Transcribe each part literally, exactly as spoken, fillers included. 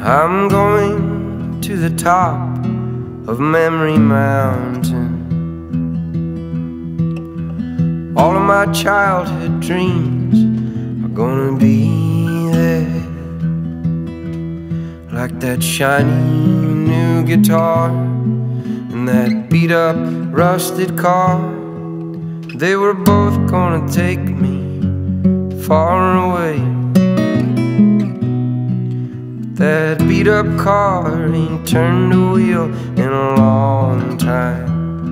I'm going to the top of Memory Mountain. All of my childhood dreams are gonna be there, like that shiny new guitar and that beat up rusted car. They were both gonna take me far away. That beat up car ain't turned a wheel in a long time,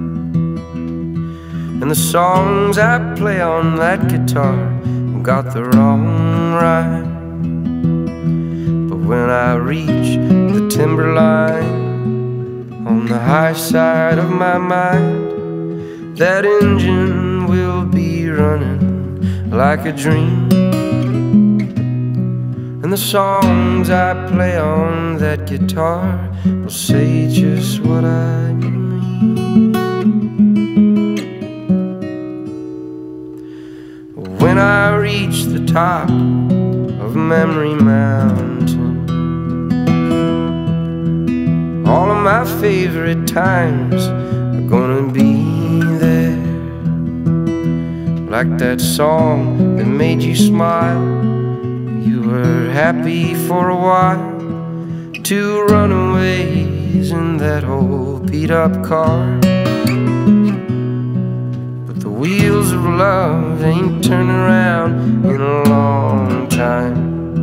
and the songs I play on that guitar got the wrong rhyme. But when I reach the timberline on the high side of my mind, that engine will be running like a dream, and the songs I play on that guitar will say just what I mean. When I reach the top of Memory Mountain, all of my favorite times are gonna be there, like that song that made you smile. You were happy for a while. Two runaways in that old beat-up car, but the wheels of love ain't turned around in a long time,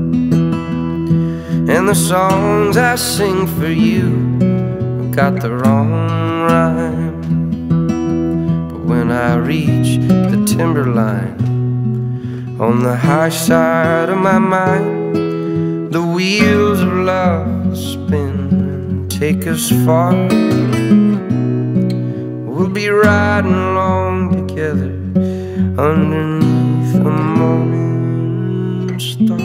and the songs I sing for you got the wrong rhyme. But when I reach the timberline on the high side of my mind, the wheels of love will spin and take us far. We'll be riding along together underneath a morning star.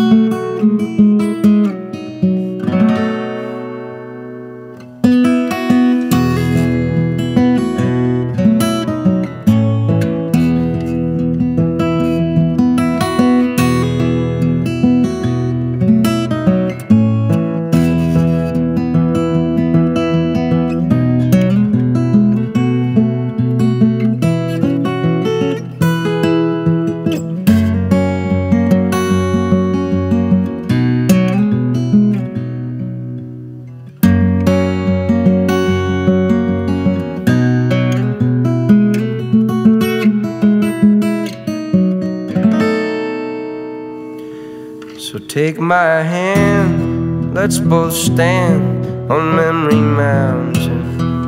So take my hand, let's both stand on Memory Mountain.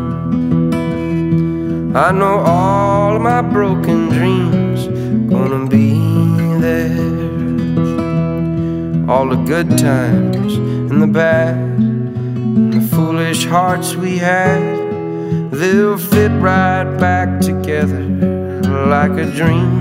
I know all of my broken dreams gonna be there, all the good times and the bad, and the foolish hearts we had, they'll fit right back together like a dream.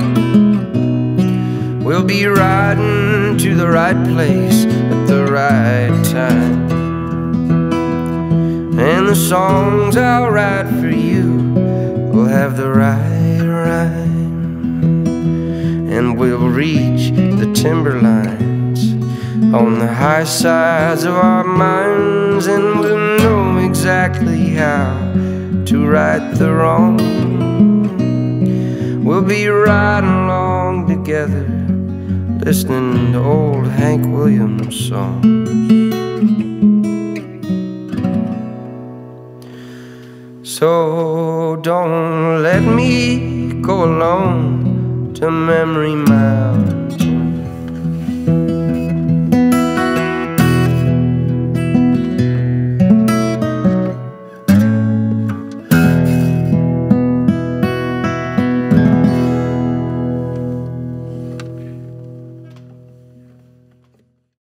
We'll be riding to the right place at the right time, and the songs I'll write for you will have the right rhyme. And we'll reach the timberlines on the high sides of our minds, and we'll know exactly how to right the wrong. We'll be riding along together, listening to old Hank Williams songs. So don't let me go alone to Memory Mountain.